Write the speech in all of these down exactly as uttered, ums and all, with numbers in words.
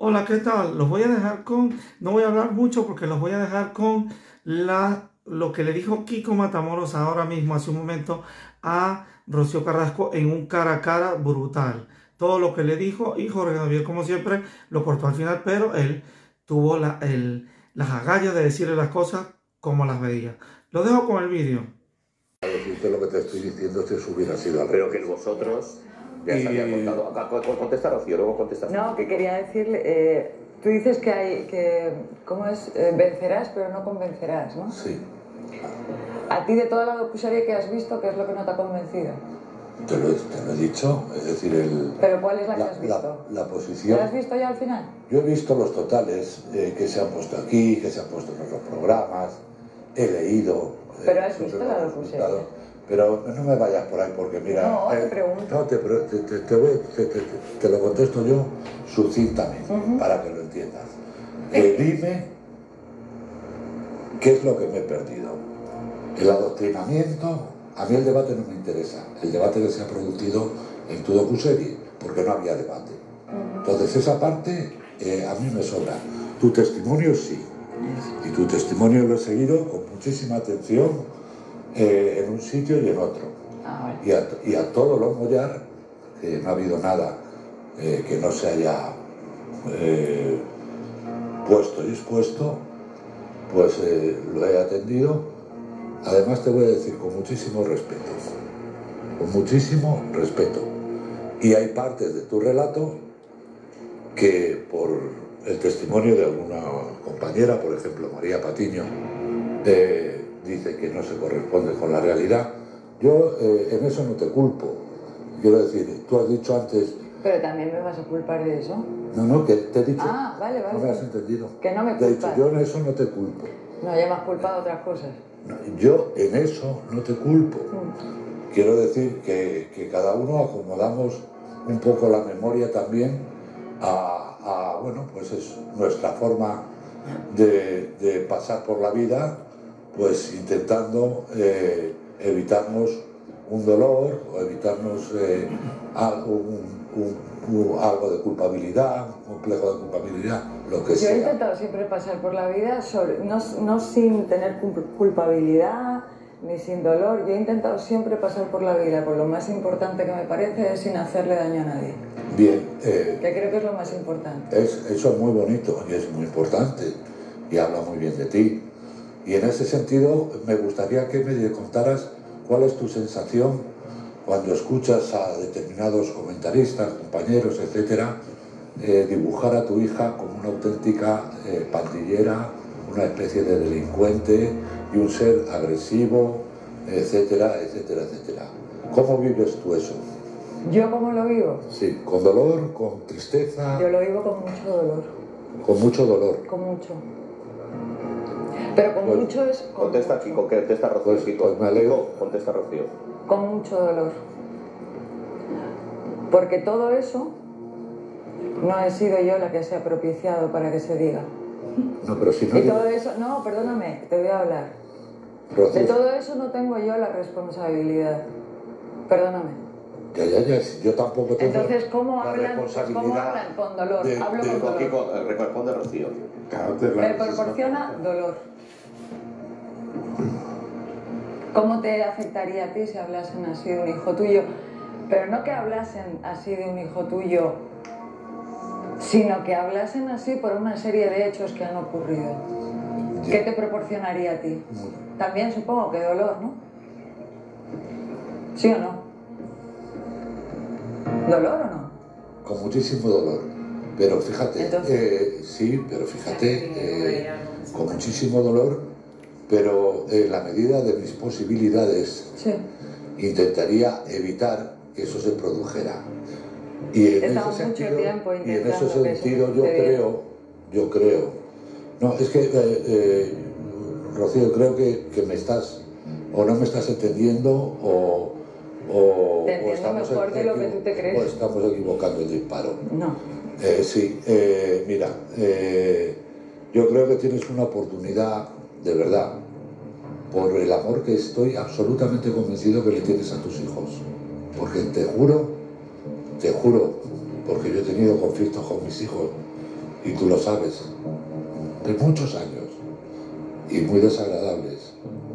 Hola, ¿qué tal? Los voy a dejar con, no voy a hablar mucho porque los voy a dejar con la, lo que le dijo Kiko Matamoros ahora mismo, hace un momento, a Rocío Carrasco en un cara a cara brutal. Todo lo que le dijo y Jorge Javier, como siempre, lo cortó al final, pero él tuvo la, el, las agallas de decirle las cosas como las veía. Lo dejo con el vídeo. A decirte lo que te estoy diciendo si eso hubiera sido al Pero que revés. vosotros ya se había Y- contado. Acá, co- co- Contesta Rocío, luego contestas. No, que quería decirle, eh, tú dices que hay, que, ¿cómo es? Eh, vencerás, pero no convencerás, ¿no? Sí, A ti de toda la docuserie que has visto, ¿qué es lo que no te ha convencido? te lo, he, te lo he dicho, es decir, el, ¿Pero cuál es la que la, has visto? la- la ¿La posición. has visto ya al final? Yo he visto los totales eh, que se han puesto aquí, que se han puesto en otros programas, he leído. eh, Pero has sobre visto los la docuserie. resultados. Pero no me vayas por ahí porque mira... No, te pregunto. No, te, pre- te, te- te voy- te- te- te lo contesto yo sucintamente, Ujú. para que lo entiendas. Eh, dime qué es lo que me he perdido. El adoctrinamiento, a mí el debate no me interesa. El debate que se ha producido en tu docuserie, porque no había debate. Entonces esa parte eh, a mí me sobra. Tu testimonio sí. Y tu testimonio lo he seguido con muchísima atención eh, en un sitio y en otro. Ah, vale. Y a, y a todo lo mollar, que no ha habido nada eh, que no se haya eh, puesto y expuesto, pues eh, lo he atendido. Además te voy a decir con muchísimo respeto, con muchísimo respeto. Y hay partes de tu relato que por el testimonio de alguna compañera, por ejemplo María Patiño, eh, dice que no se corresponde con la realidad. Yo eh, en eso no te culpo. Quiero decir, tú has dicho antes... Pero también me vas a culpar de eso. No, no, que te he dicho... Ah, vale, vale. No me has entendido. Que no me Te he dicho, culpas. yo en eso no te culpo. No, ya me has culpado de otras cosas. No, yo en eso no te culpo. Mm. Quiero decir que, que cada uno acomodamos un poco la memoria también a, a, bueno, pues es nuestra forma de, de pasar por la vida, pues intentando eh, evitarnos un dolor o evitarnos eh, algo, un, un, un, algo de culpabilidad, un complejo de culpabilidad, lo que Yo sea. he intentado siempre pasar por la vida sobre, no, no sin tener culpabilidad ni sin dolor. Yo he intentado siempre pasar por la vida, por lo más importante que me parece es sin hacerle daño a nadie. Bien, eh, Que creo que es lo más importante. es, eso es muy bonito y es muy importante y habla muy bien de ti. Y en ese sentido me gustaría que me contaras cuál es tu sensación cuando escuchas a determinados comentaristas, compañeros, etcétera, eh, dibujar a tu hija como una auténtica eh, pandillera, una especie de delincuente y un ser agresivo, etcétera, etcétera, etcétera. ¿Cómo vives tú eso? ¿Yo cómo lo vivo? Sí, con dolor, con tristeza, Yo lo vivo con mucho dolor, con mucho dolor. con mucho. Pero con Pues, mucho es... Con Contesta mucho. Kiko, que contesta Rocío. Pues- Kiko, pues me alegro. Kiko, contesta Rocío. Con mucho dolor. Porque todo eso no he sido yo la que se ha propiciado para que se diga. No, pero si no... Y todo eso... No, perdóname, te voy a hablar. Rocío, De todo eso no tengo yo la responsabilidad. Perdóname. Ya, ya, ya, si yo tampoco tengo Entonces, ¿cómo la hablan, responsabilidad ¿cómo hablan con dolor? de- Hablo de- con Kiko, dolor. Kiko, eh, responde Rocío. Claro, te la Me necesito. proporciona dolor. ¿Cómo te afectaría a ti si hablasen así de un hijo tuyo? Pero no que hablasen así de un hijo tuyo, sino que hablasen así por una serie de hechos que han ocurrido. Ya. ¿Qué te proporcionaría a ti? También supongo que dolor, ¿no? ¿Sí o no? ¿Dolor o no? Con muchísimo dolor. Pero fíjate, Entonces- eh, sí, pero fíjate, eh, con muchísimo dolor, pero en la medida de mis posibilidades Sí. intentaría evitar que eso se produjera. Y en He estado ese mucho sentido, tiempo y en intentando ese que eso sentido yo sucediera. creo, yo creo, no, es que, eh, eh, Rocío, creo que, que me estás, o no me estás entendiendo, o, o, Te o entiendo estamos, mejor de lo que tú te crees. o estamos equivocando el disparo. No. Eh, sí, eh, mira, eh, yo creo que tienes una oportunidad, de verdad, por el amor que estoy absolutamente convencido que le tienes a tus hijos. Porque te juro, te juro, porque yo he tenido conflictos con mis hijos y tú lo sabes, de muchos años y muy desagradables,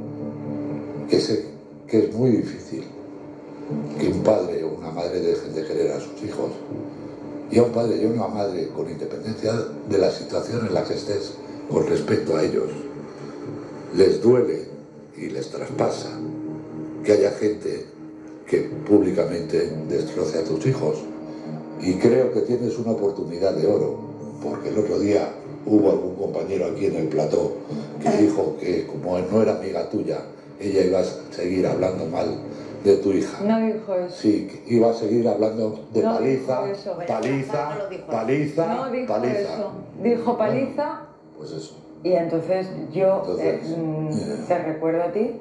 que sé que es muy difícil que un padre o una madre dejen de querer a sus hijos, y a un padre y a una madre, con independencia de la situación en la que estés con respecto a ellos, les duele y les traspasa que haya gente que públicamente destroce a tus hijos. Y creo que tienes una oportunidad de oro, porque el otro día hubo algún compañero aquí en el plató que dijo que como no era amiga tuya, ella iba a seguir hablando mal de tu hija. No dijo eso. Sí, que iba a seguir hablando de No paliza, dijo eso. paliza, No lo dijo. paliza, No dijo paliza. eso. Dijo paliza. Pues eso. Y entonces yo Entonces, eh, mm, eh. te recuerdo a ti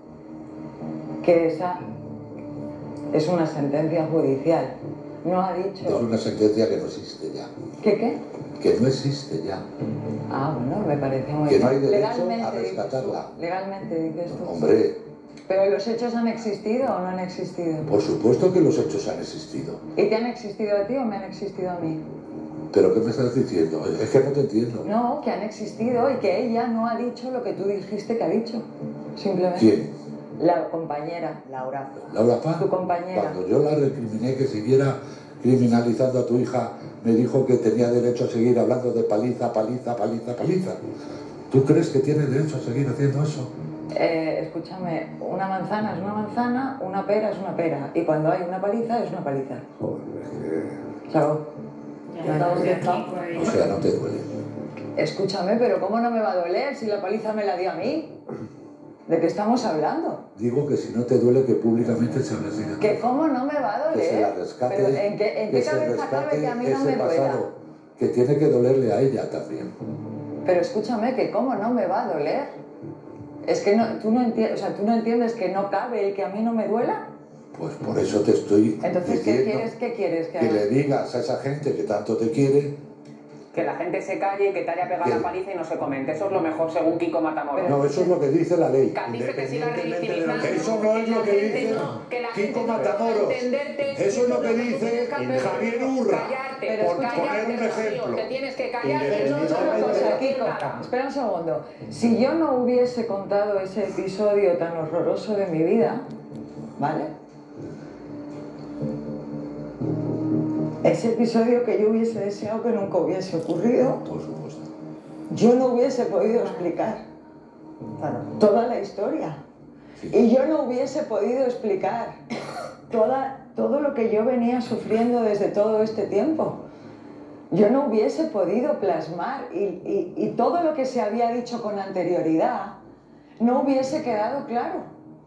que esa es una sentencia judicial. No ha Es dicho... una sentencia que no existe ya. ¿Qué qué? Que no existe ya. Ah, bueno, me parece muy Que no hay bien. derecho Legalmente a dices tú. rescatarla. Legalmente dices tú. Hombre, ¿Pero los hechos han existido o no han existido? por supuesto que los hechos han existido. ¿Y te han existido a ti o me han existido a mí? ¿Pero qué me estás diciendo? Es que no te entiendo. No, que han existido y que ella no ha dicho lo que tú dijiste que ha dicho. Simplemente. ¿Quién? La compañera. Laura. Laura Paz. Tu compañera. Cuando yo la recriminé que siguiera criminalizando a tu hija, me dijo que tenía derecho a seguir hablando de paliza, paliza, paliza, paliza. ¿Tú crees que tiene derecho a seguir haciendo eso? Eh, escúchame, una manzana es una manzana, una pera es una pera. Y cuando hay una paliza, es una paliza. Joder, es Chao. Ya estamos de Kiko que- ahí. O sea, no te duele. Escúchame, pero ¿cómo no me va a doler si la paliza me la dio a mí? ¿De qué estamos hablando? Digo que si no te duele que públicamente se hable así de ¿Que cómo no me va a que se la doler? rescate, ¿Pero en qué, en que qué se cabeza cabe rescate que a mí no ese me duela? pasado, que tiene que dolerle a ella también. Pero escúchame, que cómo no me va a doler. Es que no, tú, no entiendes, o sea, tú no entiendes que no cabe el que a mí no me duela. Pues por eso te estoy Entonces, ¿qué diciendo quieres, qué quieres que que haga? le digas a esa gente que tanto te quiere. Que la gente se calle y que te haya pegado ¿Qué? la paliza y no se comente. Eso es lo mejor, según Kiko Matamoros. No, eso es lo que dice la ley. Que a ti se te siga revictimizando. Eso no es lo que dice que la Kiko gente no Matamoros. pueda entenderte. Eso es lo que tú dice tienes que hacer- Javier Urra. Callarte, Pero por escucha, poner un Rocío, ejemplo. Te tienes que callar. Pero no, escucha no, una no, cosa, no, Kiko, nada. espera un segundo. Si yo no hubiese contado ese episodio tan horroroso de mi vida, ¿vale? Ese episodio que yo hubiese deseado que nunca hubiese ocurrido, Por supuesto. yo no hubiese podido explicar Claro. toda la historia. Sí. Y yo no hubiese podido explicar toda, todo lo que yo venía sufriendo desde todo este tiempo. Yo no hubiese podido plasmar y, y- y todo lo que se había dicho con anterioridad no hubiese quedado claro.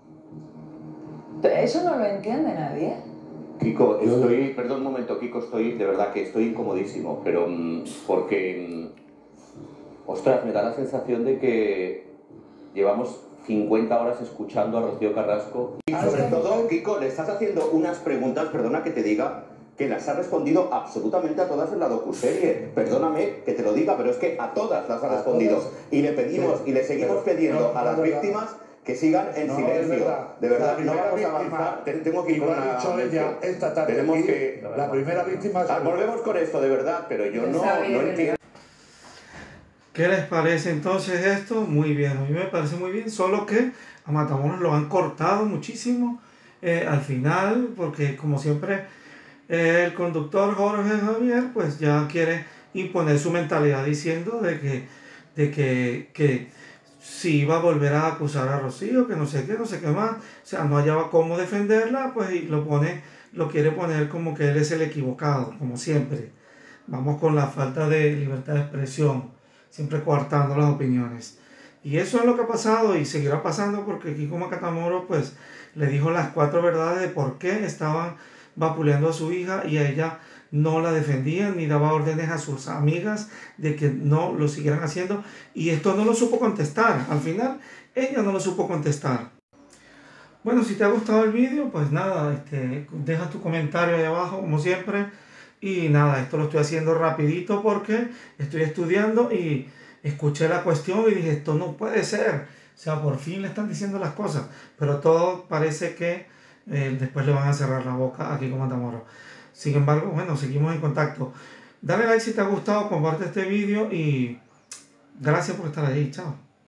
Eso no lo entiende nadie. Kiko, Yo- estoy, perdón un momento, Kiko, estoy, de verdad que estoy incomodísimo, pero mm, porque, mm, ostras, me da la sensación de que llevamos cincuenta horas escuchando a Rocío Carrasco. Y sobre todo, Kiko, le estás haciendo unas preguntas, perdona que te diga, que las has respondido absolutamente a todas en la docuserie. Perdóname que te lo diga, pero es que a todas las ha A respondido. todas. Y le pedimos Pero- y le seguimos pero- pidiendo no, a las no es verdad. víctimas que sigan en No, silencio. es verdad. De verdad, La no primera vamos a víctima, avanzar. Te- Tengo que y ir lo con ha una dicho ella mención. esta tarde. Tenemos Y que... la primera víctima es Ah, volvemos con esto, de verdad, pero yo no, Está bien, no ¿verdad? entiendo. ¿Qué les parece entonces esto? Muy bien, a mí me parece muy bien, solo que a Matamoros lo han cortado muchísimo eh, al final, porque como siempre eh, el conductor Jorge Javier pues ya quiere imponer su mentalidad diciendo de que, de que, que si iba a volver a acusar a Rocío, que no sé qué, no sé qué más, o sea, no hallaba cómo defenderla, pues y lo pone, lo quiere poner como que él es el equivocado, como siempre. Vamos con la falta de libertad de expresión, siempre coartando las opiniones. Y eso es lo que ha pasado y seguirá pasando porque Kiko Matamoros pues le dijo las cuatro verdades de por qué estaban vapuleando a su hija y a ella no la defendían ni daba órdenes a sus amigas de que no lo siguieran haciendo, y esto no lo supo contestar. Al final ella no lo supo contestar. Bueno, si te ha gustado el vídeo, pues nada, este, deja tu comentario ahí abajo como siempre. Y nada, esto lo estoy haciendo rapidito porque estoy estudiando y escuché la cuestión y dije, esto no puede ser. O sea, por fin le están diciendo las cosas, pero todo parece que eh, después le van a cerrar la boca a Kiko Matamoros. Sin embargo, bueno, seguimos en contacto. Dale like si te ha gustado, comparte este vídeo y gracias por estar ahí. Chao.